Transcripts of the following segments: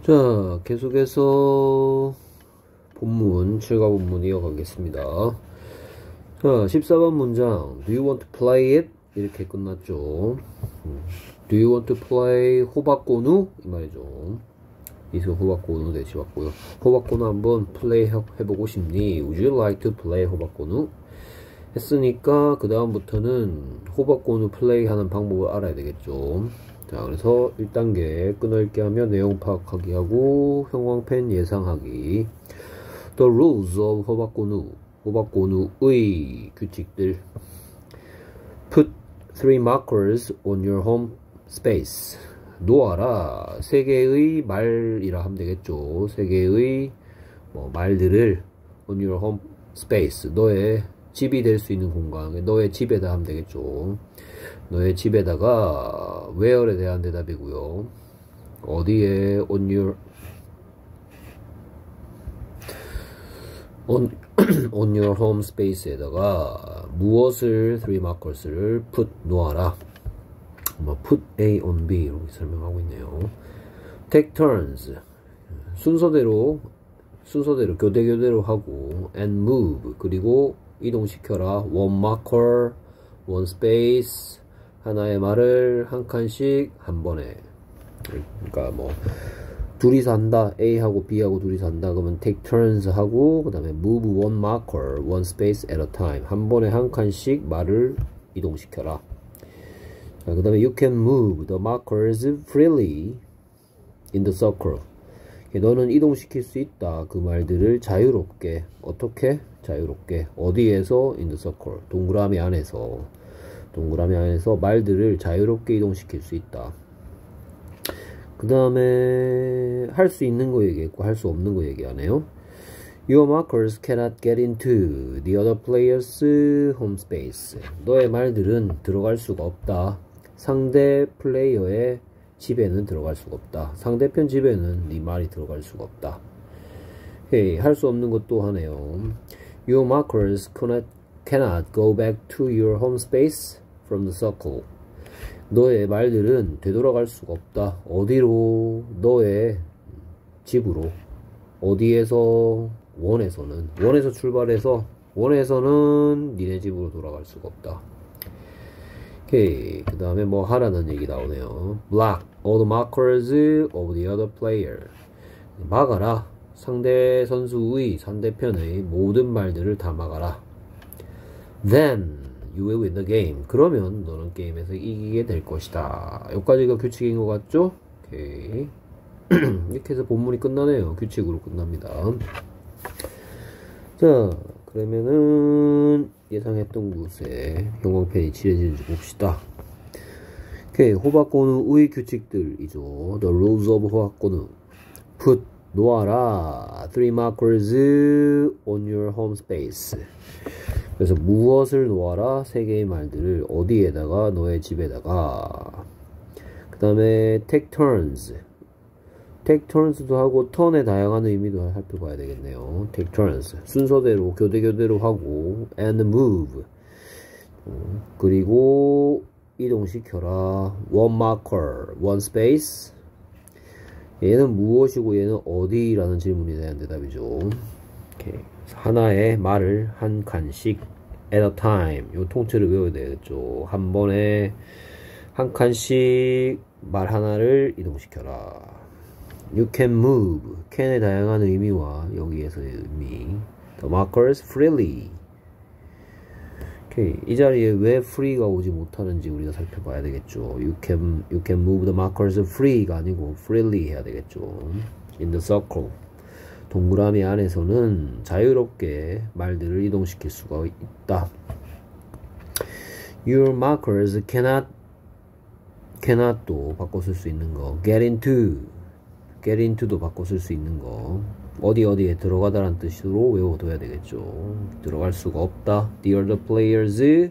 자, 계속해서 본문, 출가 본문 이어가겠습니다. 자, 14번 문장. Do you want to play it? 이렇게 끝났죠. Do you want to play 호박고누? 이 말이죠. 이서 호박고누 대시 왔고요. 호박고누 한번 플레이 해보고 싶니? Would you like to play 호박고누? 했으니까 그 다음부터는 호박고누 플레이 하는 방법을 알아야 되겠죠. 자, 그래서 1단계 끊어읽기 하면 내용 파악하기 하고 형광펜 예상하기. The rules of 호박고누. 호박고누의 규칙들. Put 3 markers on your home space. 놓아라. 3개의 말이라 하면 되겠죠. 3개의 말들을 on your home space. 너의 집이 될 수 있는 공간. 너의 집에다 하면 되겠죠. 너의 집에다가 where에 대한 대답이고요. 어디에 on your home space에다가 무엇을 3 markers를 put 놓아라. put A on B 이렇게 설명하고 있네요. Take turns 순서대로 교대로 하고 and move 그리고 이동시켜라. one marker, one space 하나의 말을 한 칸씩 한 번에. 그러니까 둘이서 한다. A하고 B하고 둘이서 한다. 그러면 take turns 하고 그 다음에 move one marker, one space at a time. 한 번에 한 칸씩 말을 이동시켜라. 그 다음에 you can move the markers freely in the circle. 너는 이동시킬 수 있다. 그 말들을 자유롭게. 어떻게? 자유롭게. 어디에서? in the circle. 동그라미 안에서 말들을 자유롭게 이동시킬 수 있다. 그 다음에 할 수 있는 거 얘기했고 할 수 없는 거 얘기하네요. Your markers cannot get into the other player's home space. 너의 말들은 들어갈 수가 없다. 상대 플레이어의 집에는 들어갈 수가 없다. 상대편 집에는 네 말이 들어갈 수가 없다. Hey, 할 수 없는 것도 하네요. Your markers cannot go back to your home space from the circle. 너의 말들은 되돌아갈 수가 없다. 어디로? 너의 집으로. 어디에서? 원에서 출발해서 원에서는 니네 집으로 돌아갈 수가 없다. 오케이. 그 다음에 하라는 얘기 나오네요. Block all the markers of the other player. 막아라. 상대편의 모든 말들을 다 막아라. Then you will win the game. 그러면 너는 게임에서 이기게 될 것이다. 여기까지가 규칙인 것 같죠? 오케이. 이렇게 해서 본문이 끝나네요. 규칙으로 끝납니다. 자, 그러면은 예상했던 곳에 형광펜이 칠해지는지 봅시다. 오케이. 호박고누의 규칙들이죠. The rules of 호박고누. Put 놓아라. 3 markers on your home space. 그래서 무엇을 놓아라? 3개의 말들을 어디에다가? 너의 집에다가. 그 다음에 take turns. take turns도 하고 turn의 다양한 의미도 살펴봐야 되겠네요. take turns. 순서대로 교대로 하고 and move. 그리고 이동시켜라. one marker, one space. 얘는 무엇이고 얘는 어디라는 질문에 대한 대답이죠. 오케이. 하나의 말을 한 칸씩 at a time. 요 통째로 외워야 되겠죠. 한 번에 한 칸씩 말 하나를 이동시켜라. You can move. can의 다양한 의미와 여기에서의 의미. The markers freely. 오케이. 이 자리에 왜 free가 오지 못하는지 우리가 살펴봐야 되겠죠. You can move the markers free가 아니고 freely 해야 되겠죠. In the circle. 동그라미 안에서는 자유롭게 말들을 이동시킬 수가 있다. Your markers cannot도 바꿔 쓸 수 있는 거. get into도 바꿔 쓸 수 있는 거. 어디에 들어가다라는 뜻으로 외워둬야 되겠죠. 들어갈 수가 없다. The other players.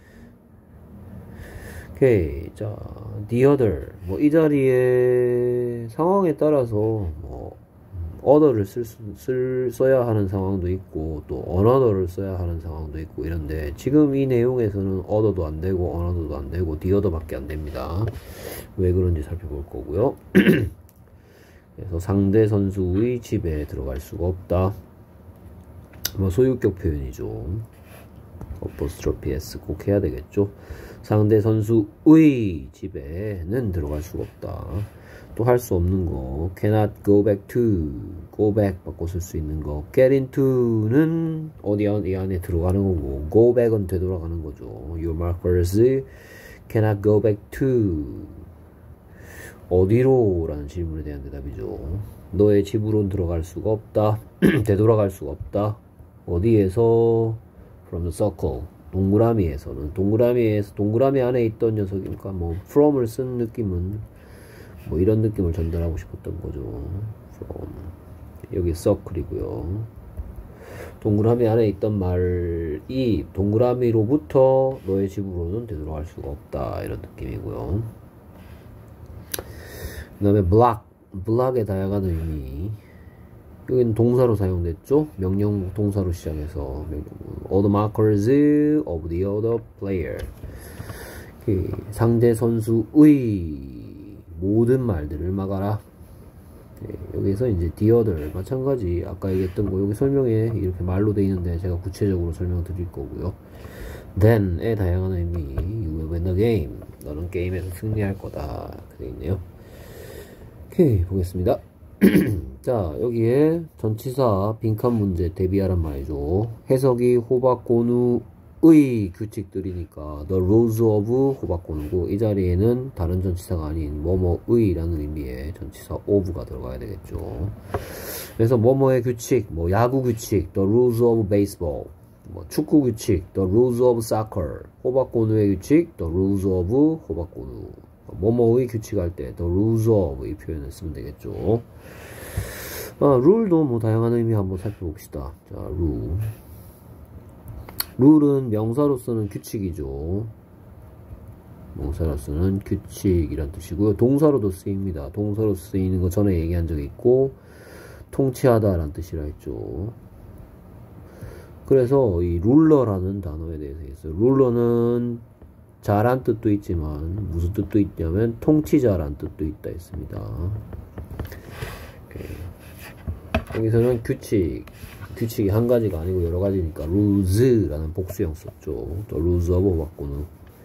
오케이. 자, the other. 이 자리에 상황에 따라서 other를 써야 하는 상황도 있고 또 another를 써야 하는 상황도 있고 이런데 지금 이 내용에서는 other도 안 되고 another도 안 되고 the other밖에 안 됩니다. 왜 그런지 살펴볼 거고요. 그래서 상대 선수의 집에 들어갈 수가 없다. 뭐 소유격 표현이죠. 어포스트로피 S 꼭 해야 되겠죠. 상대 선수의 집에는 들어갈 수가 없다. 또 할 수 없는 거 cannot go back to, go back 바꿔 쓸 수 있는 거 get into는 어디 안에 들어가는 거고 go back은 되돌아가는 거죠. Your markers cannot go back to 어디로? 라는 질문에 대한 대답이죠. 너의 집으로는 들어갈 수가 없다. 되돌아갈 수가 없다. 어디에서? From the circle. 동그라미에서는. 동그라미 안에 있던 녀석이니까 뭐 from을 쓴 느낌은 뭐 이런 느낌을 전달하고 싶었던 거죠. from. 여기 circle이고요. 동그라미 안에 있던 말이 동그라미로부터 너의 집으로는 되돌아갈 수가 없다. 이런 느낌이고요. 그 다음에 block의 다양한 의미. 여기는 동사로 사용됐죠. 명령 동사로 시작해서 all the markers of the other player. 상대 선수의 모든 말들을 막아라. 여기서 이제 the other 마찬가지 아까 얘기했던 거 여기 설명에 이렇게 말로 돼 있는데 제가 구체적으로 설명드릴 거고요. then의 다양한 의미. You will win the game. 너는 게임에서 승리할 거다. 이렇게 돼 있네요. 오케이, 보겠습니다. 자, 여기에 전치사 빈칸 문제 대비하란 말이죠. 해석이 호박고누의 규칙들이니까 the rules of 호박고누고 이 자리에는 다른 전치사가 아닌 뭐뭐의 라는 의미의 전치사 of가 들어가야 되겠죠. 그래서 뭐뭐의 규칙, 뭐 야구 규칙 the rules of baseball, 뭐 축구 규칙 the rules of soccer, 호박고누의 규칙 the rules of 호박고누. 뭐뭐의 규칙할 때 the rules of 이 표현을 쓰면 되겠죠. 룰도 뭐 다양한 의미 한번 살펴봅시다. 자, 룰은 명사로서는 규칙이죠. 명사로서는 규칙이란 뜻이고요. 동사로도 쓰입니다. 동사로 쓰이는 거 전에 얘기한 적이 있고 통치하다 라는 뜻이라 했죠. 그래서 이 룰러라는 단어에 대해서 있어요. 룰러는 자란 뜻도 있지만 무슨 뜻도 있냐면 통치자란 뜻도 있다 했습니다. 여기서는 규칙이 한 가지가 아니고 여러 가지니까 rules라는 복수형 썼죠. 또 rules of 호박고누.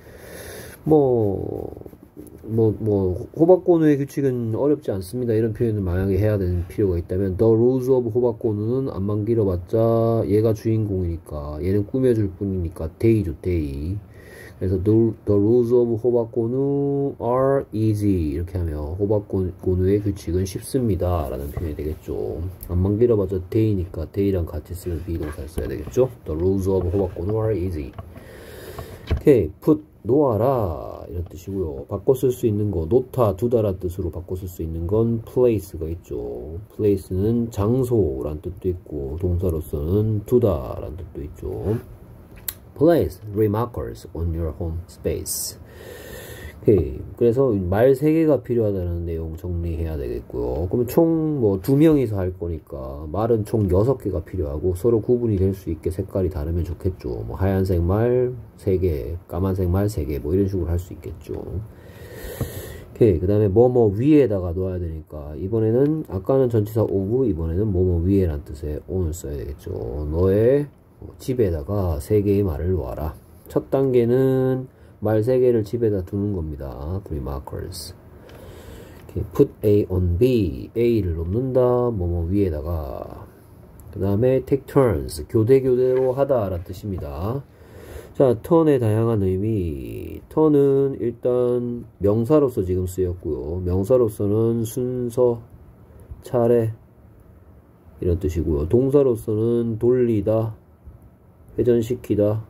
호박고누의 규칙은 어렵지 않습니다. 이런 표현을 만약에 해야 되는 필요가 있다면 the rules of 호박고누는 안만 길어봤자 얘가 주인공이니까 얘는 꾸며줄 뿐이니까 데이죠, 데이. 그래서 the rules of 호박고누 are easy 이렇게 하면 호박고누의 규칙은 쉽습니다 라는 표현이 되겠죠. 안만 길어봤자 day니까 day랑 같이 쓰면 비동사를 써야 되겠죠. the rules of 호박고누 are easy. 오케이, put 놓아라 이런 뜻이고요. 바꿔 쓸 수 있는 거 놓다 두다란 뜻으로 바꿔 쓸 수 있는 건 place가 있죠. place는 장소란 뜻도 있고 동사로서는 두다란 뜻도 있죠. Place remarkers on your home space. 오케이. 그래서 말 3개가 필요하다는 내용 정리해야 되겠고요. 그러면 총 뭐 2명이서 할 거니까 말은 총 6개가 필요하고 서로 구분이 될 수 있게 색깔이 다르면 좋겠죠. 뭐 하얀색 말 3개, 까만색 말 3개 뭐 이런 식으로 할 수 있겠죠. 오케이. 그 다음에 뭐뭐 위에다가 놓아야 되니까 이번에는 아까는 전치사 of, 이번에는 뭐뭐 위에란 뜻의 on을 써야 되겠죠. 너의 집에다가 3개의 말을 놓아라. 첫 단계는 말 3개를 집에다 두는 겁니다. 3 markers. put A on B. A를 놓는다. 뭐뭐 위에다가. 그 다음에 take turns. 교대로 하다 라는 뜻입니다. 자, turn의 다양한 의미. turn은 일단 명사로서 지금 쓰였고요. 명사로서는 순서, 차례 이런 뜻이고요. 동사로서는 돌리다, 회전시키다,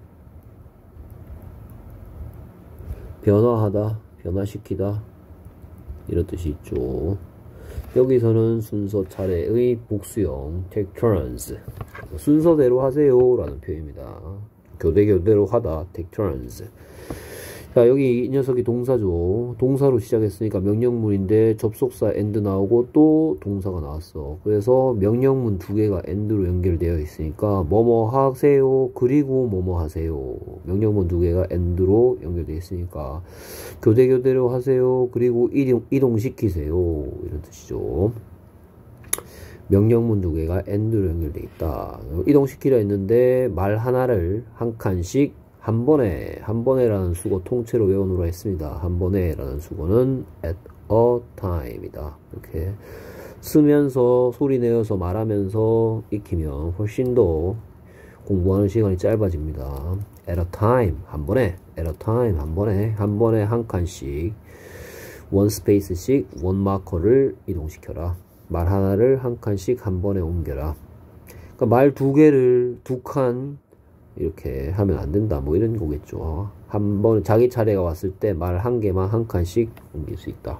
변화하다, 변화시키다 이런 뜻이 있죠. 여기서는 순서 차례의 복수형 take turns 순서대로 하세요 라는 표현입니다. 교대로 하다 take turns. 자, 여기 이 녀석이 동사죠. 동사로 시작했으니까 명령문인데 접속사 and 나오고 또 동사가 나왔어. 그래서 명령문 2개가 and로 연결되어 있으니까 뭐뭐 하세요 그리고 뭐뭐 하세요. 명령문 2개가 and로 연결되어 있으니까 교대로 하세요 그리고 이동시키세요 이런 뜻이죠. 명령문 두 개가 and로 연결되어 있다. 이동시키려 했는데 말 하나를 한 칸씩 한 번에라는 수거 통째로 외워놓으라 했습니다. 한 번에라는 수거는 at a time이다. 이렇게 쓰면서 소리 내어서 말하면서 익히면 훨씬 더 공부하는 시간이 짧아집니다. at a time 한 번에, at a time 한 번에 한 칸씩 원 스페이스씩 원 마커를 이동시켜라. 말 하나를 한 칸씩 한 번에 옮겨라. 그러니까 말 두 개를 두 칸 이렇게 하면 안 된다. 뭐 이런 거겠죠. 한 번 자기 차례가 왔을 때 말 한 개만 한 칸씩 옮길 수 있다.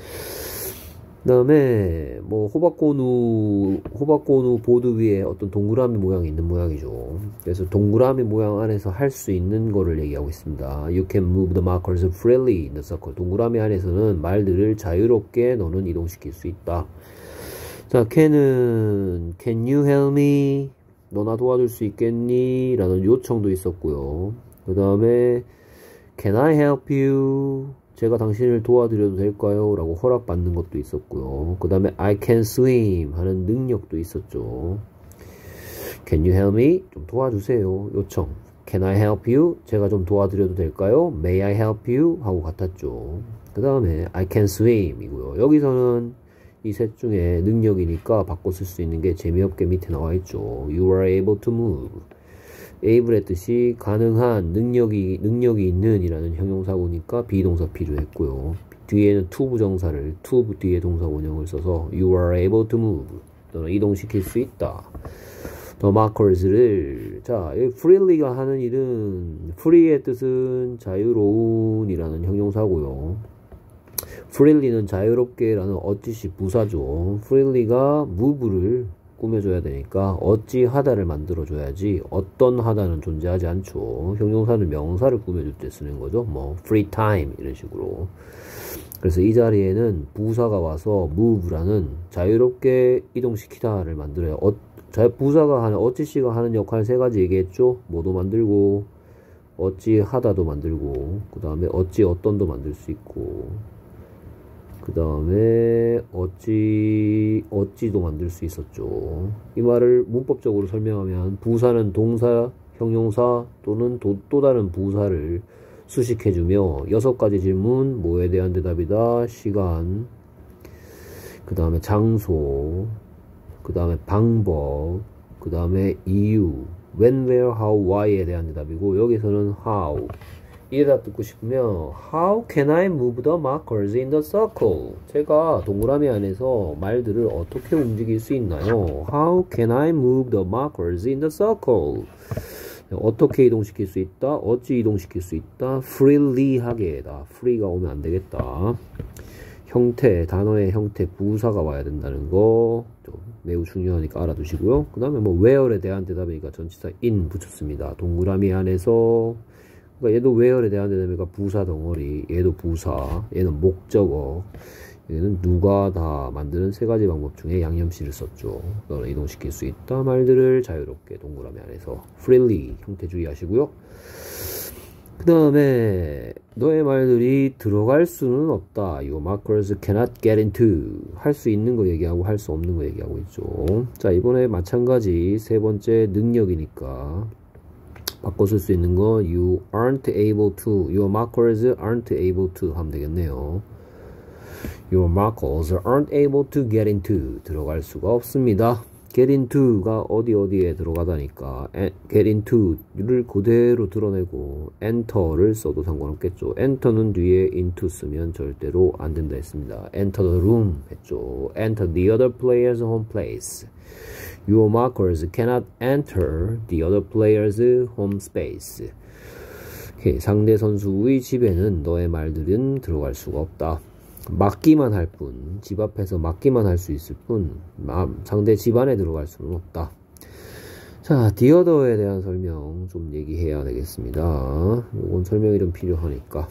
그 다음에 뭐 호박고누 보드 위에 어떤 동그라미 모양이 있는 모양이죠. 그래서 동그라미 모양 안에서 할 수 있는 거를 얘기하고 있습니다. You can move the markers freely in the circle. 동그라미 안에서는 말들을 자유롭게 너는 이동시킬 수 있다. 자, can you help me? 너나 도와줄 수 있겠니? 라는 요청도 있었고요. 그 다음에 can I help you? 제가 당신을 도와드려도 될까요? 라고 허락받는 것도 있었고요. 그 다음에 I can swim 하는 능력도 있었죠. Can you help me? 좀 도와주세요. 요청. Can I help you? 제가 좀 도와드려도 될까요? May I help you? 하고 같았죠. 그 다음에 I can swim 이고요. 여기서는 이 셋 중에 능력이니까 바꿔 쓸 수 있는 게 재미없게 밑에 나와 있죠. You are able to move. able의 뜻이 가능한, 능력이 있는 이라는 형용사고니까 비동사 필요했고요. 뒤에는 to 부정사를 to 뒤에 동사 원형을 써서 you are able to move. 너는 이동시킬 수 있다. the markers를 자, freely가 하는 일은 free의 뜻은 자유로운 이라는 형용사고요. freely는 자유롭게 라는 어찌시 부사죠. freely가 move를 꾸며줘야 되니까 어찌 하다를 만들어줘야지 어떤 하다는 존재하지 않죠. 형용사는 명사를 꾸며줄 때 쓰는 거죠. 뭐 free time 이런 식으로. 그래서 이 자리에는 부사가 와서 move라는 자유롭게 이동시키다를 만들어요. 부사가 하는 어찌씨가 하는 역할 세 가지 얘기했죠. 뭐도 만들고 어찌 하다도 만들고 그 다음에 어찌 어떤도 만들 수 있고 그 다음에 어찌도 만들 수 있었죠. 이 말을 문법적으로 설명하면 부사는 동사, 형용사 또는 또 다른 부사를 수식해주며 6가지 질문, 뭐에 대한 대답이다, 시간, 그 다음에 장소, 그 다음에 방법, 그 다음에 이유, when, where, how, why에 대한 대답이고 여기서는 how. 이 대답 듣고 싶으면 How can I move the markers in the circle? 제가 동그라미 안에서 말들을 어떻게 움직일 수 있나요? How can I move the markers in the circle? 어떻게 이동시킬 수 있다? 어찌 이동시킬 수 있다? freely하게다. free가 오면 안 되겠다. 형태, 단어의 형태, 부사가 와야 된다는 거 좀 매우 중요하니까 알아두시고요. 그 다음에 뭐 where에 대한 대답이니까 전치사 in 붙였습니다. 동그라미 안에서 그러니까 얘도 where에 대한 대답이니까 부사 덩어리, 얘도 부사, 얘는 목적어, 얘는 누가 다 만드는 세 가지 방법 중에 양념씨를 썼죠. 너는 이동시킬 수 있다 말들을 자유롭게 동그라미 안에서 freely 형태 주의하시고요. 그 다음에 너의 말들이 들어갈 수는 없다. Your markers cannot get into. 할 수 있는 거 얘기하고 할 수 없는 거 얘기하고 있죠. 자, 이번에 마찬가지 세 번째 능력이니까 바꿔 쓸 수 있는 거 you aren't able to, your markers aren't able to 하면 되겠네요. Your markers aren't able to get into. 들어갈 수가 없습니다. get into가 어디에 들어가다니까 get into를 그대로 드러내고 enter를 써도 상관없겠죠. enter는 뒤에 into 쓰면 절대로 안 된다 했습니다. enter the room 했죠. enter the other player's home place. Your markers cannot enter the other player's home space. 오케이, 상대 선수의 집에는 너의 말들은 들어갈 수가 없다. 막기만 할 뿐, 집 앞에서 막기만 할 수 있을 뿐, 상대 집 안에 들어갈 수는 없다. 자, the other에 대한 설명 좀 얘기해야 되겠습니다. 이건 설명이 좀 필요하니까.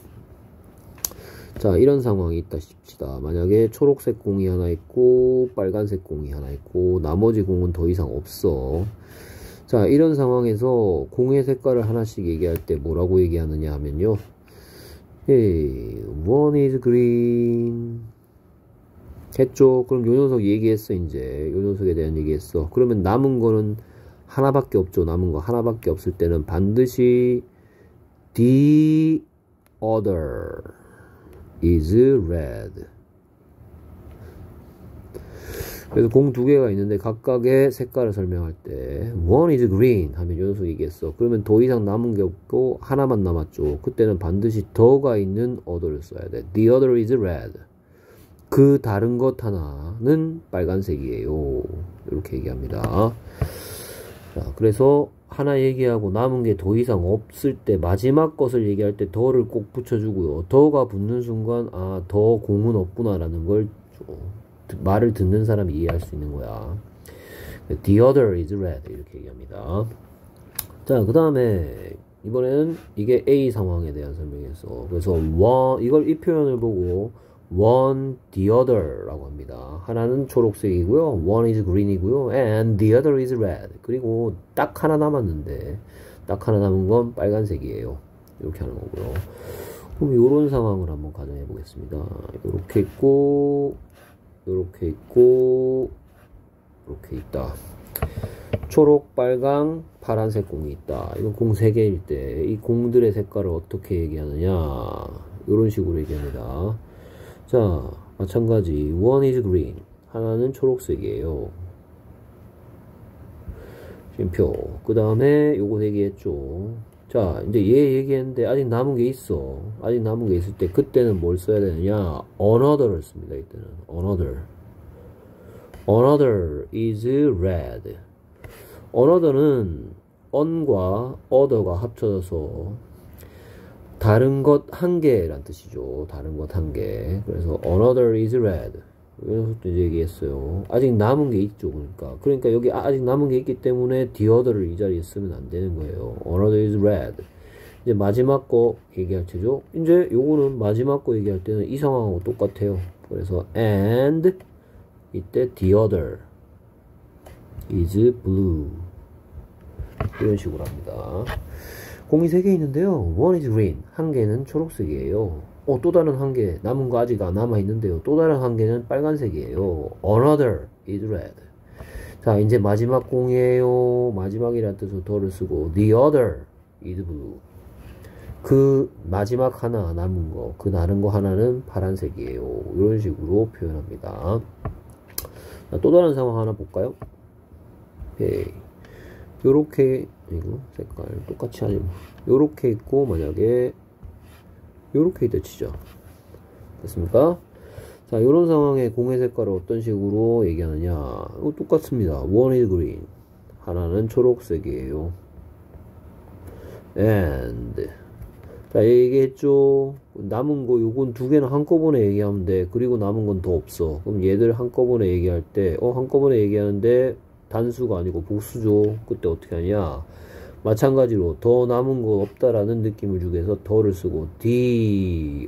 자, 이런 상황이 있다 싶시다. 만약에 초록색 공이 하나 있고 빨간색 공이 하나 있고 나머지 공은 더 이상 없어. 자, 이런 상황에서 공의 색깔을 하나씩 얘기할 때 뭐라고 얘기하느냐 하면요, Hey, one is green, 했죠. 그럼 요 녀석 얘기했어. 이제 요 녀석에 대한 얘기했어. 그러면 남은 거는 하나밖에 없죠. 남은 거 하나밖에 없을 때는 반드시 the other is red. 그래서 공 두 개가 있는데 각각의 색깔을 설명할 때 one is green 하면 요 녀석 얘기했어. 그러면 더 이상 남은 게 없고 하나만 남았죠. 그때는 반드시 더가 있는 other를 써야 돼. The other is red. 그 다른 것 하나는 빨간색이에요. 이렇게 얘기합니다. 자, 그래서 하나 얘기하고 남은 게 더 이상 없을 때 마지막 것을 얘기할 때 더를 꼭 붙여주고요. 더가 붙는 순간 아, 더 공은 없구나라는 걸 말을 듣는 사람이 이해할 수 있는 거야. The other is red 이렇게 얘기합니다. 자, 그 다음에 이번에는 이게 A 상황에 대한 설명이었어. 그래서 one, 이걸 이 표현을 보고 one, the other 라고 합니다. 하나는 초록색이고요. one is green이고요. and the other is red. 그리고 딱 하나 남았는데 딱 하나 남은 건 빨간색이에요. 이렇게 하는 거고요. 그럼 이런 상황을 한번 가정해 보겠습니다. 이렇게 있고 이렇게 있고 이렇게 있다. 초록, 빨강, 파란색 공이 있다. 이건 공 3개일 때 이 공들의 색깔을 어떻게 얘기하느냐 이런 식으로 얘기합니다. 자, 마찬가지 one is green 하나는 초록색이에요. 쉼표. 그 다음에 요거 얘기했죠. 자, 이제 얘 얘기했는데 아직 남은 게 있어. 아직 남은 게 있을 때 그때는 뭘 써야 되느냐? another를 씁니다. 이때는 another. another is red. another는 on과 other가 합쳐져서 다른 것 한 개란 뜻이죠. 다른 것 한 개. 그래서 another is red. 이것도 이제 얘기했어요. 아직 남은 게 있죠. 그러니까 여기 아직 남은 게 있기 때문에 the other를 이 자리에 쓰면 안 되는 거예요. another is red. 이제 마지막 거 얘기할 테죠. 이제 요거는 마지막 거 얘기할 때는 이 상황하고 똑같아요. 그래서 and 이때 the other is blue. 이런 식으로 합니다. 공이 3개 있는데요. one is green. 한 개는 초록색이에요. 또 다른 한 개, 남은 거 아직 안 남아있는데요. 또 다른 한 개는 빨간색이에요. another is red. 자, 이제 마지막 공이에요. 마지막이라는 뜻으로 더를 쓰고, the other is blue. 그 마지막 하나 남은 거, 그 다른 거 하나는 파란색이에요. 이런 식으로 표현합니다. 자, 또 다른 상황 하나 볼까요? 오케이. 요렇게, 이거 색깔 똑같이 하지 뭐. 요렇게 있고, 만약에, 요렇게 있다 치죠. 됐습니까? 자, 요런 상황에 공의 색깔을 어떤 식으로 얘기하느냐. 이거 똑같습니다. one is green. 하나는 초록색이에요. and. 자, 얘기했죠. 남은 거, 요건 두 개는 한꺼번에 얘기하면 돼. 그리고 남은 건 더 없어. 그럼 얘들 한꺼번에 얘기할 때, 한꺼번에 얘기하는데, 단수가 아니고 복수죠. 그때 어떻게 하냐. 마찬가지로 더 남은 거 없다라는 느낌을 주기 위해서 더를 쓰고 the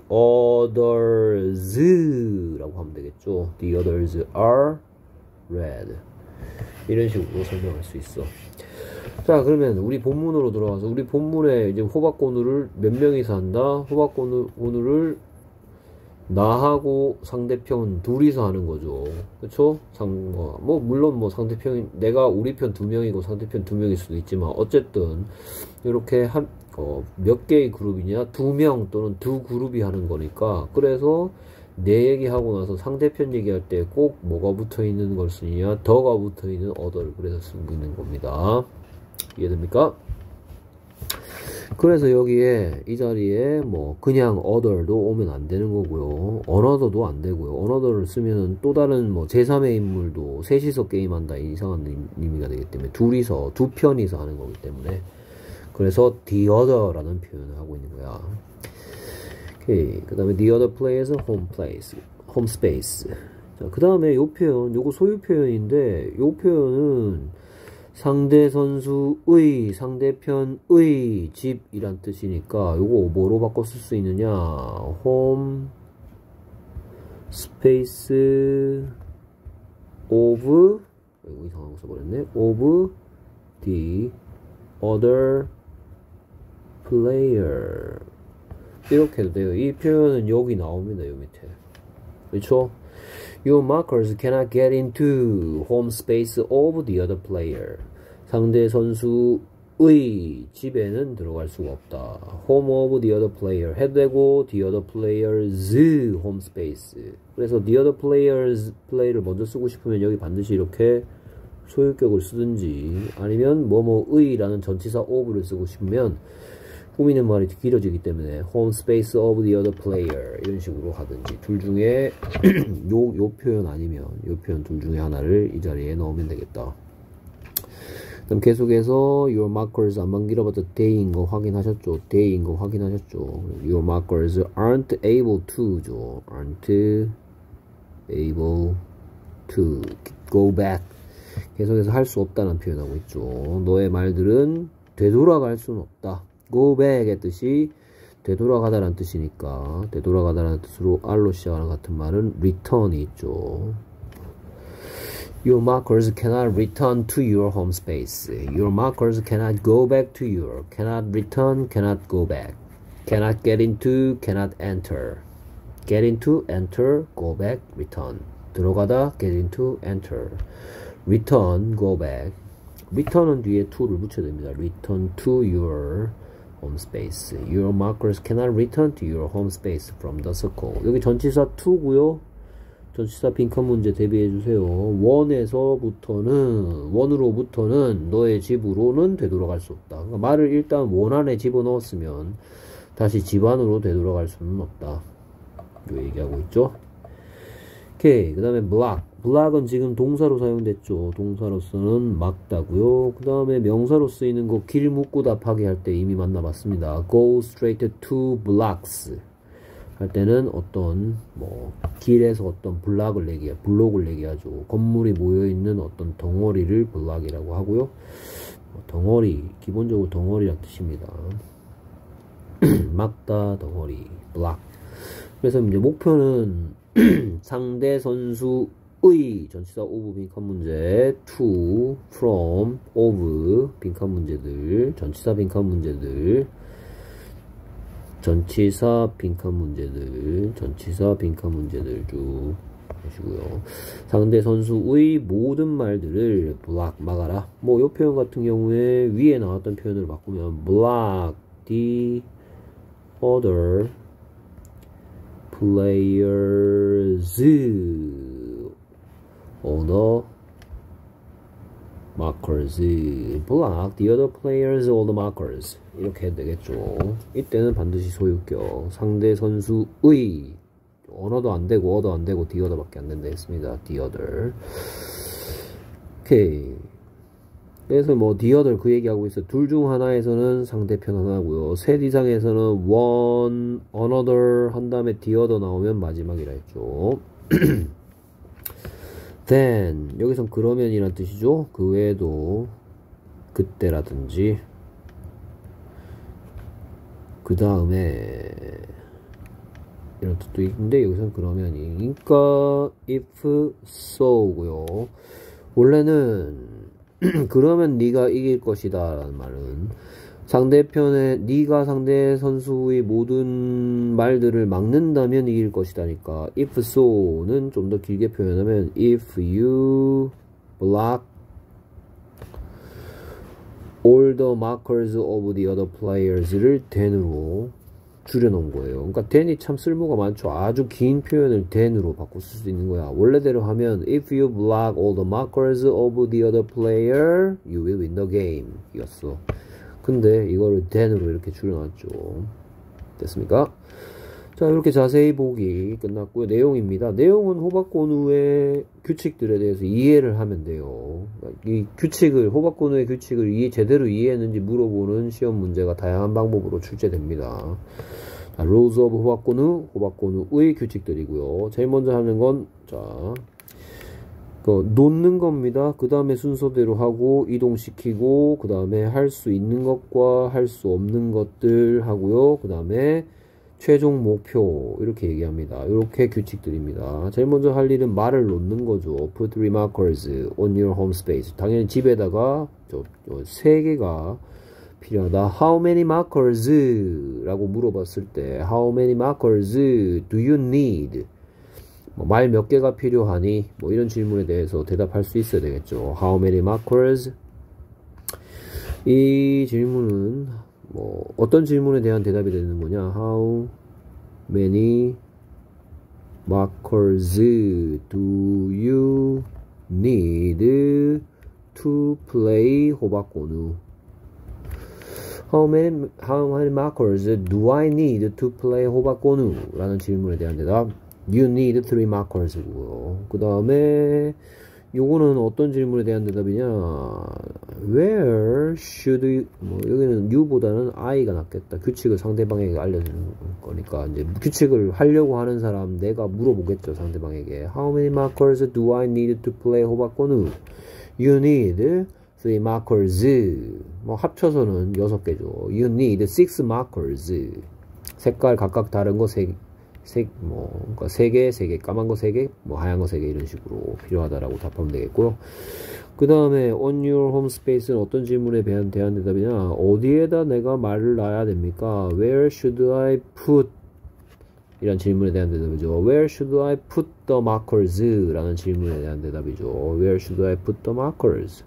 others 라고 하면 되겠죠. The others are red. 이런 식으로 설명할 수 있어. 자, 그러면 우리 본문으로 들어와서 우리 본문에 이제 호박고누를 몇 명이서 한다? 호박고누를 나하고 상대편 둘이서 하는 거죠. 그쵸? 물론 상대편, 내가 우리 편 2명이고 상대편 2명일 수도 있지만, 어쨌든, 이렇게 몇 개의 그룹이냐? 2명 또는 2그룹이 하는 거니까, 그래서 내 얘기하고 나서 상대편 얘기할 때 꼭 뭐가 붙어 있는 걸 쓰느냐? 더가 붙어 있는 other를 그래서 쓰고 있는 겁니다. 이해됩니까? 그래서 여기에 이 자리에 그냥 other도 오면 안 되는 거고요. another도 안 되고요. another를 쓰면은 또 다른 제3의 인물도 셋이서 게임한다 이상한 의미가 되기 때문에 두 편이서 하는 거기 때문에 그래서 the other라는 표현을 하고 있는 거야. 오케이. 그 다음에 the other players home space. 자, 그 다음에 요 표현, 요거 소유 표현인데 요 표현은 상대 선수의, 상대편의 집이란 뜻이니까 요거 뭐로 바꿔 쓸 수 있느냐. home space of 이거 이상한 거 써버렸네. of the other player 이렇게 해도 돼요. 이 표현은 여기 나옵니다. 요 밑에. 그렇죠? Your markers cannot get into home space of the other player. 상대 선수의 집에는 들어갈 수가 없다. Home of the other player 해도 되고 the other player's home space. 그래서 the other player's play를 먼저 쓰고 싶으면 여기 반드시 이렇게 소유격을 쓰든지 아니면 뭐뭐의 라는 전치사 of를 쓰고 싶으면 꾸미는 말이 길어지기 때문에 home space of the other player 이런 식으로 하든지 둘 중에 요 표현 아니면 요 표현 둘 중에 하나를 이 자리에 넣으면 되겠다. 그럼 계속해서 your markers 안만 길어봤자 they인 거 확인하셨죠? they인 거 확인하셨죠? your markers aren't able to죠. aren't able to go back. 계속해서 할 수 없다는 표현하고 있죠. 너의 말들은 되돌아갈 수는 없다. go back의 뜻이 되돌아가다라는 뜻이니까 되돌아가다라는 뜻으로 R로 시작하는 같은 말은 return이 있죠. Your markers cannot return to your home space. Your markers cannot go back to your. Cannot return, cannot go back. Cannot get into, cannot enter. Get into, enter, go back, return. 들어가다, get into, enter. Return, go back. return은 뒤에 to를 붙여야 됩니다. Return to your home space. Your markers cannot return to your home space from the circle. 여기 전치사 to고요. 전치사 빈칸 문제 대비해 주세요. 원으로부터는 너의 집으로는 되돌아갈 수 없다. 그러니까 말을 일단 원 안에 집어넣었으면 다시 집 안으로 되돌아갈 수는 없다. 요 얘기하고 있죠. 오케이. 그 다음에 block. block은 지금 동사로 사용됐죠. 동사로서는 막다고요. 그 다음에 명사로 쓰이는 거 길 묻고 답하게 할 때 이미 만나봤습니다. go straight to blocks 할 때는 어떤 길에서 어떤 블록을 얘기하죠. 건물이 모여있는 어떤 덩어리를 블록이라고 하고요. 덩어리, 기본적으로 덩어리란 뜻입니다. 막다, 덩어리, 블록. 그래서 이제 목표는 상대 선수의 전치사 of 빈칸 문제, to, from, of 빈칸 문제들, 전치사 빈칸 문제들 쭉 하시고요. 상대 선수의 모든 말들을 block 막아라. 요 표현 같은 경우에 위에 나왔던 표현으로 바꾸면 block the other players on the markers. block the other players all the markers. 이렇게 해도 되겠죠. 이때는 반드시 소유격 상대 선수의 언어도 안되고 어도 안되고 the other밖에 안된다 했습니다. the other. 오케이. 그래서 the other 그 얘기하고 있어. 둘 중 하나에서는 상대편 하나고요. 셋 이상에서는 one, another 한 다음에 the other 나오면 마지막이라 했죠. then 여기선 그러면이란 뜻이죠. 그 외에도 그때라든지 그 다음에 이런 뜻도 있는데 여기선 그러면이 그러니까 if so고요. 원래는 그러면 네가 이길 것이다 라는 말은 상대편에 네가 상대 선수의 모든 말들을 막는다면 이길 것이다니까 if so는 좀 더 길게 표현하면 if you block all the markers of the other players를 then으로 줄여놓은 거예요. 그러니까 then이 참 쓸모가 많죠. 아주 긴 표현을 then으로 바꿔 쓸 수 있는 거야. 원래대로 하면 if you block all the markers of the other player, you will win the game 이었어. 근데 이거를 then으로 이렇게 줄여놨죠. 됐습니까? 자, 이렇게 자세히 보기 끝났고요. 내용입니다. 내용은 호박건우의 규칙들에 대해서 이해를 하면 돼요. 이 규칙을, 호박건우의 규칙을 제대로 이해했는지 물어보는 시험 문제가 다양한 방법으로 출제됩니다. 자, rules of 호박건우, 호박건우의 규칙들이고요. 제일 먼저 하는 건, 놓는 겁니다. 그 다음에 순서대로 하고, 이동시키고, 그 다음에 할 수 있는 것과 할 수 없는 것들 하고요. 그 다음에 최종 목표 이렇게 얘기합니다. 이렇게 규칙들입니다. 제일 먼저 할 일은 말을 놓는 거죠. Put remarkers on your home space. 당연히 집에다가 3개가 필요하다. How many markers? 라고 물어봤을 때 How many markers do you need? 말 몇 개가 필요하니? 뭐 이런 질문에 대해서 대답할 수 있어야 되겠죠. How many markers? 이 질문은 뭐 어떤 질문에 대한 대답이 되는 거냐? How many markers do you need to play 호박고누? How many markers do I need to play 호박고누? 라는 질문에 대한 대답. You need 3 markers고요. 그 다음에 요거는 어떤 질문에 대한 대답이냐? Where should you, 뭐 여기는 you보다는 I가 낫겠다. 규칙을 상대방에게 알려주는 거니까 이제 규칙을 하려고 하는 사람 내가 물어보겠죠, 상대방에게. How many markers do I need to play 호박고누? You need 3 markers. 뭐 합쳐서는 6개죠. You need 6 markers. 색깔 각각 다른 거 그러니까 3개, 까만 거 3개, 뭐 하얀 거 3개 이런 식으로 필요하다라고 답하면 되겠고요. 그 다음에 on your home space는 어떤 질문에 대한 대답이냐? 어디에다 내가 말을 놔야 됩니까? Where should I put? 이런 질문에 대한 대답이죠. Where should I put the markers? 라는 질문에 대한 대답이죠. Where should I put the markers?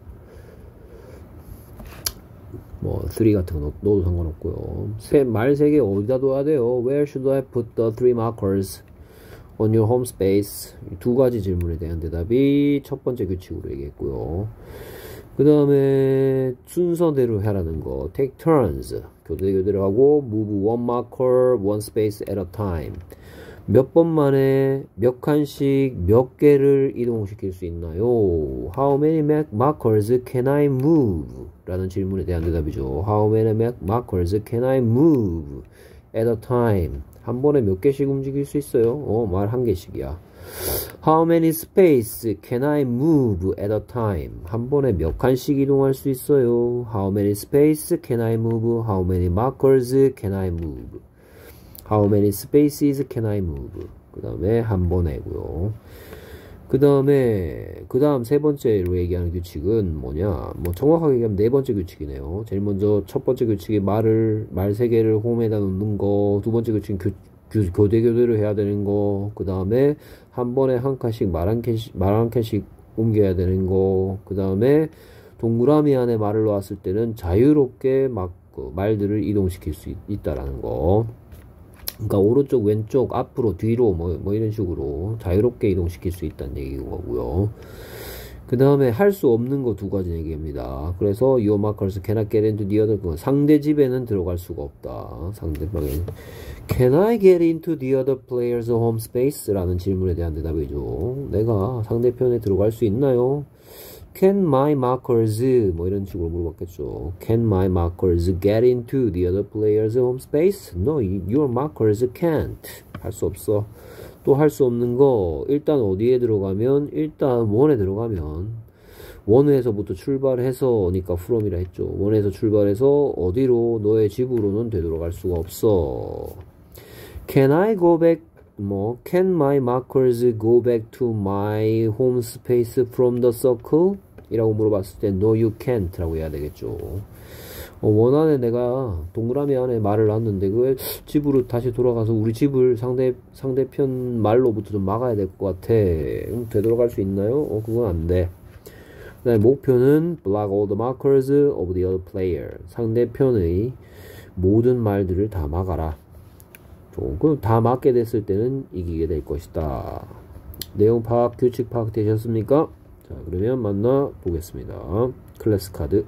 뭐 3 같은 거 넣어도 상관없고요. 말 3개 어디다 둬야 돼요? Where should I put the 3 markers on your home space? 두 가지 질문에 대한 대답이 첫 번째 규칙으로 얘기했고요. 그 다음에 순서대로 하라는 거. Take turns. 교대로 하고 move one marker, one space at a time. 몇 번 만에 몇 칸씩 몇 개를 이동시킬 수 있나요? How many markers can I move? 라는 질문에 대한 대답이죠. How many markers can I move at a time? 한 번에 몇 개씩 움직일 수 있어요? 말 한 개씩이야. How many space can I move at a time? 한 번에 몇 칸씩 이동할 수 있어요? How many space can I move? How many markers can I move? How many spaces can I move? 그 다음에 한 번에고요. 그 다음 세 번째로 얘기하는 규칙은 뭐냐? 뭐 정확하게 얘기하면 네 번째 규칙이네요. 제일 먼저 첫 번째 규칙이 말 3개를 홈에다 놓는 거. 두 번째 규칙은 교대로 해야 되는 거. 그 다음에 한 번에 한 칸씩 말 한 칸씩 옮겨야 되는 거. 그 다음에 동그라미 안에 말을 놓았을 때는 자유롭게 말들을 이동시킬 수 있다라는 거. 그러니까 오른쪽, 왼쪽, 앞으로, 뒤로 뭐 이런 식으로 자유롭게 이동시킬 수 있다는 얘기인 거고요. 그 다음에 할 수 없는 거 두 가지 얘기입니다. 그래서 your markers cannot get into the other, 상대 집에는 들어갈 수가 없다. 상대방에 Can I get into the other player's home space? 라는 질문에 대한 대답이죠. 내가 상대편에 들어갈 수 있나요? Can my markers 뭐 이런 식으로 물어봤겠죠. Can my markers get into the other player's home space? No, your markers can't. 할 수 없어. 또 할 수 없는 거 일단 어디에 들어가면 일단 원에 들어가면 원에서부터 출발해서니까 from이라 했죠. 원에서 출발해서 어디로 너의 집으로는 되돌아갈 수가 없어. Can I go back? Can my markers go back to my home space from the circle? 이라고 물어봤을 때 No, you can't 라고 해야 되겠죠. 원안에 내가 동그라미 안에 말을 놨는데 그 집으로 다시 돌아가서 우리 집을 상대편 말로부터 좀 막아야 될 것 같아. 되돌아갈 수 있나요? 그건 안 돼. 그 다음에 목표는 block all the markers of the other player. 상대편의 모든 말들을 다 막아라. 그럼 다 막게 됐을 때는 이기게 될 것이다. 내용 파악, 규칙 파악 되셨습니까? 자, 그러면 만나 보겠습니다. 클래스 카드.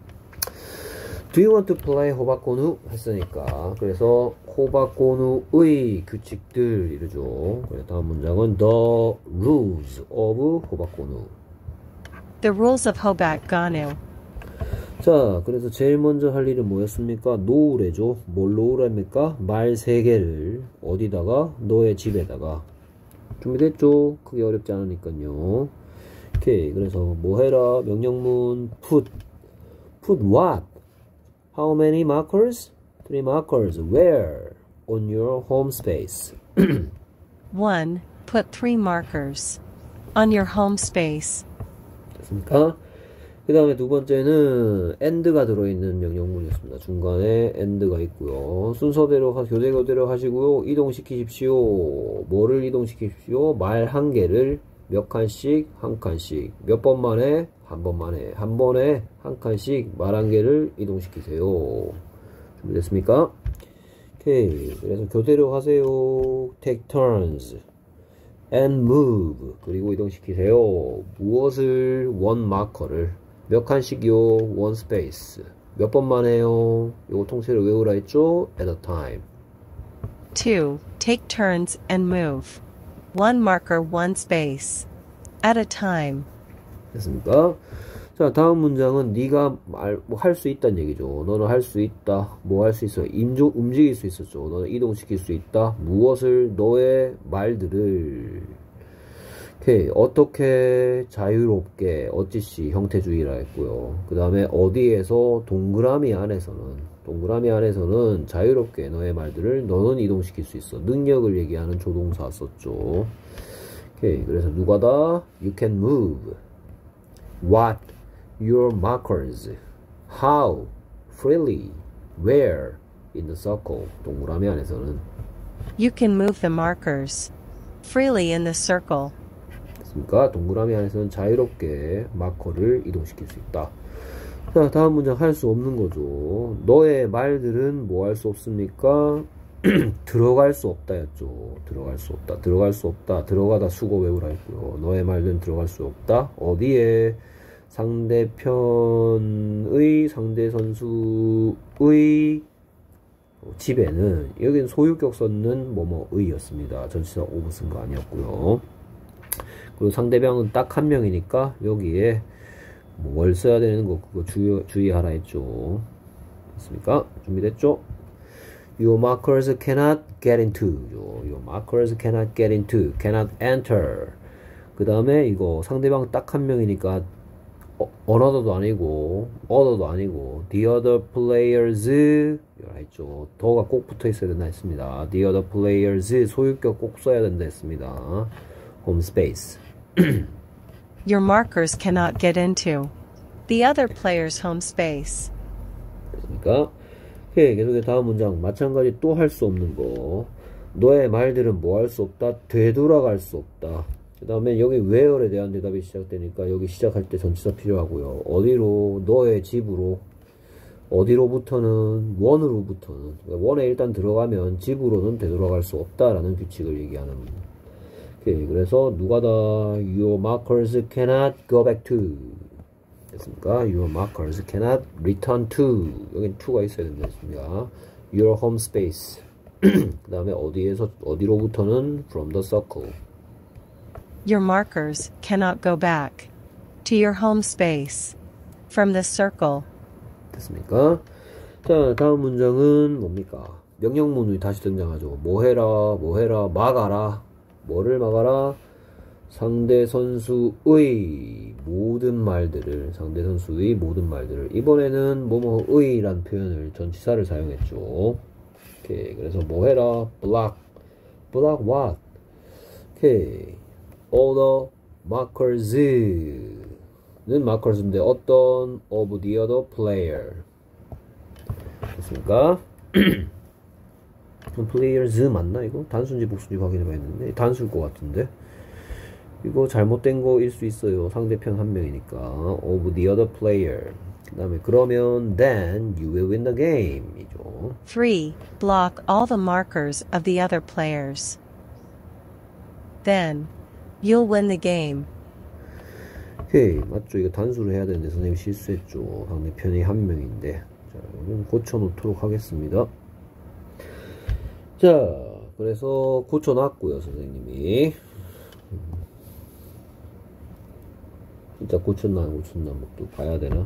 Do you want to play 호박고누? 했으니까. 그래서 호박고누의 규칙들 이러죠. 그래서 다음 문장은 The rules of 호박고누. The rules of 호박고누. 자, 그래서 제일 먼저 할 일은 뭐였습니까? 놓으래죠. 뭘 놓으랍니까? 말 3개를 어디다가? 너의 집에다가. 준비됐죠? 크게 어렵지 않으니까요. 오케이. 그래서 뭐 해라? 명령문 put what? How many markers? 3 markers. Where? On your home space. 1. Put 3 markers on your home space. 됐습니까? 그 다음에 두 번째는 and가 들어있는 명령문이었습니다. 중간에 and가 있고요. 순서대로 교대로 하시고요. 이동시키십시오. 뭐를 이동시키십시오? 말 한 개를 몇 칸씩? 한 칸씩. 몇 번 만에? 한 번 만에. 한 번에 한 칸씩 말 한 개를 이동시키세요. 준비됐습니까? 오케이. 그래서 교대로 하세요. Take turns and move. 그리고 이동시키세요. 무엇을? 원 마커를. 몇 칸씩요? one space. 몇 번만 해요? 요거 통째로 외우라 했죠? At a time. 2. Take turns and move. One marker, one space. At a time. 됐습니까? 자, 다음 문장은 네가 할 수 있다는 얘기죠. 너는 할 수 있다. 뭐 할 수 있어? 움직일 수 있었죠. 너는 이동시킬 수 있다. 무엇을? 너의 말들을. 오케이. 어떻게 자유롭게 어찌시 형태주의라 했고요. 그 다음에 어디에서? 동그라미 안에서는 자유롭게 너의 말들을 너는 이동시킬 수 있어. 능력을 얘기하는 조동사 썼죠. 오케이. 그래서 누가다? You can move. What? Your markers. How? Freely. Where? In the circle. 동그라미 안에서는. You can move the markers freely in the circle. 됐습니까? 동그라미 안에서는 자유롭게 마커를 이동시킬 수 있다. 자, 다음 문장 할 수 없는 거죠. 너의 말들은 뭐 할 수 없습니까? 들어갈 수 없다였죠. 들어갈 수 없다. 들어갈 수 없다. 들어가다 수고 외우라 했고요. 너의 말들은 들어갈 수 없다. 어디에? 상대 선수의 집에는, 여기는 소유격 썼는 뭐뭐의였습니다. 전치사 오브 쓴 거 아니었고요. 그리고 상대방은 딱 한 명이니까 여기에 뭘 써야 되는 거 그거 주의하라 했죠. 됐습니까? 준비됐죠? Your markers cannot get into. Your markers cannot get into. Cannot enter. 그 다음에 이거 상대방 딱 한 명이니까 another도 아니고 other도 아니고 the other players 이라 했죠. 더가 꼭 붙어 있어야 된다 했습니다. The other players 소유격 꼭 써야 된다 했습니다. home space. Your markers cannot get into the other player's home space. 그러니까 오케이. 계속해서 다음 문장 마찬가지 또 할 수 없는 거. 너의 말들은 뭐 할 수 없다? 되돌아갈 수 없다. 그 다음에 여기 where에 대한 대답이 시작되니까 여기 시작할 때 전치사 필요하고요. 어디로? 너의 집으로. 어디로부터는? 원으로부터는. 그러니까 원에 일단 들어가면 집으로는 되돌아갈 수 없다라는 규칙을 얘기하는. 오케이. 그래서 누가다? Your markers cannot go back to. 됐습니까? Your markers cannot return to. 여긴 to가 있어야 된다 했습니다. Your home space. 그 다음에 어디로부터는? From the circle. Your markers cannot go back to your home space from the circle. 됐습니까? 자, 다음 문장은 뭡니까? 명령문이 다시 등장하죠. 뭐 해라, 막아라. 뭐를 막아라? 상대 선수의 모든 말들을, 이번에는 뭐뭐의란 표현을 전치사를 사용했죠. 오케이. 그래서 뭐 해라? block what? 오케이. all the markers는 markers인데 어떤 of the other player. 됐습니까? players 맞나 이거? 단수인지 복수인지 확인해봐야 했는데 단수일 것 같은데 이거 잘못된 거일 수 있어요. 상대편 한 명이니까 of the other player. 그 다음에 그러면 then you will win the game 이죠. 3. Block all the markers of the other players. Then you'll win the game. 오케이. 맞죠? 이거 단수로 해야 되는데 선생님이 실수했죠. 상대편이 한 명인데. 자, 이건 고쳐놓도록 하겠습니다. 자, 그래서 고쳐놨고요, 선생님이. 진짜 고쳤나 안 고쳤나 뭐 또 봐야 되나?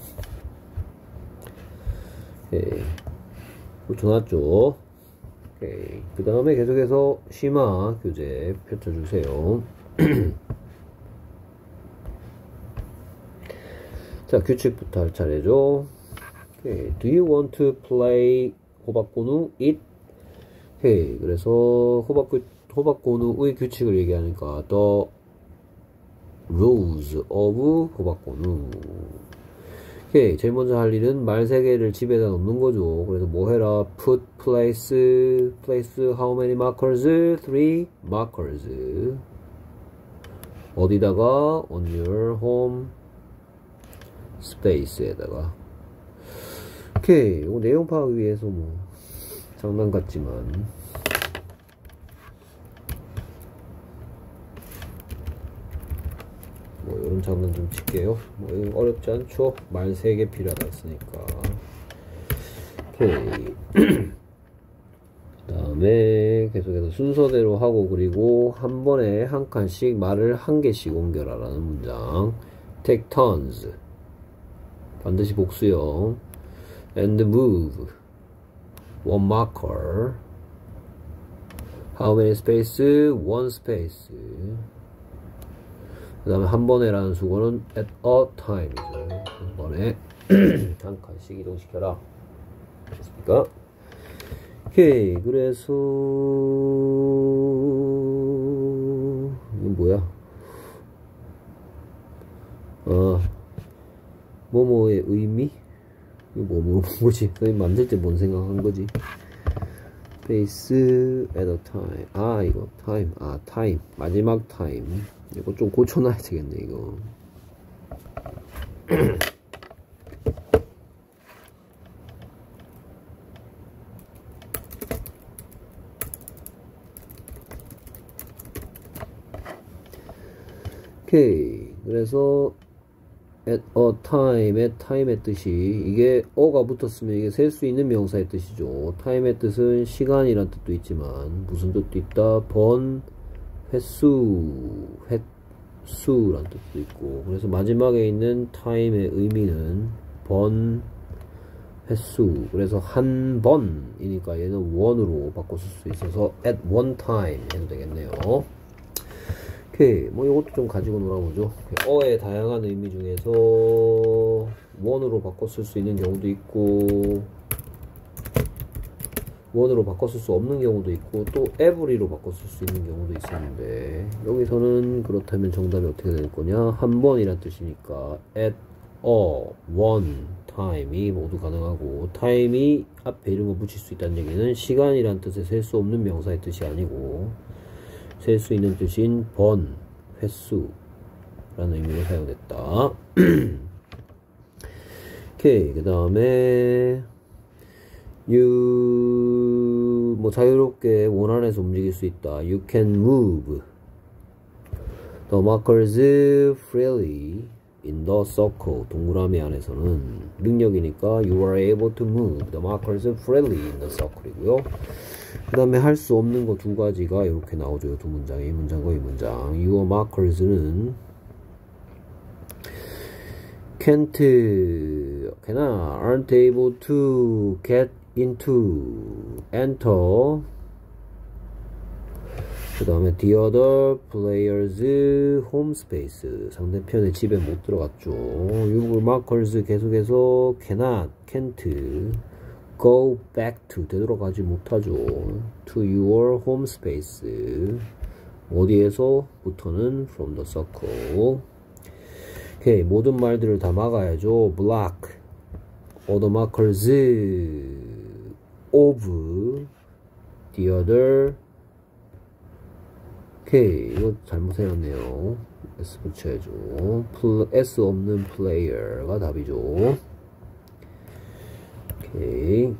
오케이. 고쳐놨죠? 오케이. 그 다음에 계속해서 심화 교재 펼쳐주세요. 자, 규칙부터 할 차례죠. 오케이. Do you want to play 호박고누 it? 오케이. 그래서 호박고누의 규칙을 얘기하니까 the rules of 호박고누. 오케이. 제일 먼저 할 일은 말 3개를 집에다 놓는 거죠. 그래서 뭐 해라? put, place, how many markers? 3 markers. 어디다가? on your home space에다가. 오케이. 이거 내용 파악 위해서 뭐 장난 같지만 뭐 이런 장난 좀 칠게요. 뭐 이건 어렵지 않죠? 말 3개 필요하다 했으니까. 오케이. 그 다음에 계속해서 순서대로 하고, 그리고 한 번에 한 칸씩 말을 한 개씩 옮겨라 라는 문장. take turns. 반드시 복수형. and move. one marker. how many space? one space. 그 다음에 한 번에 라는 수거는 at a time이죠. 한 번에 한 칸씩 이동시켜라. 됐습니까? 오케이. 그래서 이건 뭐야? 뭐뭐의 의미? 이거 뭐지? 선생님 만들 때 뭔 생각한 거지? space at a time. 이거 time. time. 마지막 time. 이거 좀 고쳐놔야 되겠네, 이거. 오케이. 그래서 at a time의 뜻이, 이게 어가 붙었으면 이게 셀 수 있는 명사의 뜻이죠. time의 뜻은 시간이란 뜻도 있지만 무슨 뜻도 있다? 번, 횟수란 뜻도 있고. 그래서 마지막에 있는 time의 의미는 번, 횟수. 그래서 한 번이니까 얘는 one으로 바꿔 쓸 수 있어서 at one time 해도 되겠네요. 오케이. 뭐 이것도 좀 가지고 놀아보죠. 어의 다양한 의미 중에서 one으로 바꿔 쓸 수 있는 경우도 있고, 원으로 바꿔 쓸 수 없는 경우도 있고, 또 every로 바꿔 쓸 수 있는 경우도 있었는데, 여기서는 그렇다면 정답이 어떻게 될 거냐? 한 번이란 뜻이니까 at one time이 모두 가능하고, time이 앞에 이런 거 붙일 수 있다는 얘기는 시간이란 뜻의 셀 수 없는 명사의 뜻이 아니고 셀 수 있는 뜻인 번, 횟수라는 의미로 사용됐다. 오케이. 그 다음에 뭐 자유롭게 원 안에서 움직일 수 있다. You can move the markers freely in the circle. 동그라미 안에서는 능력이니까 you are able to move the markers freely in the circle이고요. 그 다음에 할 수 없는 거 두 가지가 이렇게 나오죠. 두 문장, 이 문장과 이 문장. Your markers는 aren't able to get enter. 그 다음에 the other players home space. 상대편의 집에 못 들어갔죠. Your markers 계속해서 can't go back to. 되돌아가지 못하죠. to your home space. 어디에서부터는 from the circle. 오케이. 모든 말들을 다 막아야죠. block all the markers of the other. 오케이. 이거 잘못해놨네요. S 붙여야죠. S 없는 플레이어가 답이죠. 오케이.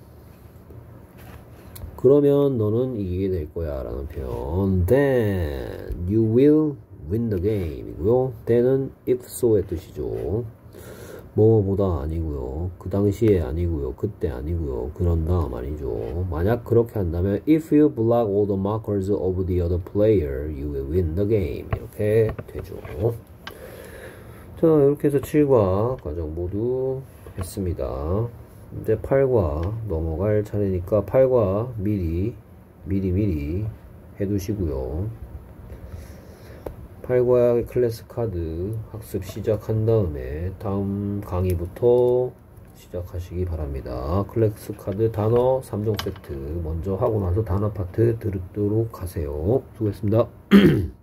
그러면 너는 이기게 될 거야 라는 표현. Then you will win the game 이고요. then은 if so의 뜻이죠. 뭐보다 아니고요. 그 당시에 아니고요. 그때 아니고요. 그런 다음 아니죠. 만약 그렇게 한다면 if you block all the markers of the other player, you will win the game. 이렇게 되죠. 자, 이렇게 해서 7과 과정 모두 했습니다. 이제 8과 넘어갈 차례니까 8과 미리 해두시고요. 8과 클래스 카드 학습 시작한 다음에 다음 강의부터 시작하시기 바랍니다. 클래스 카드 단어 3종 세트 먼저 하고 나서 단어 파트 들도록 하세요. 수고했습니다.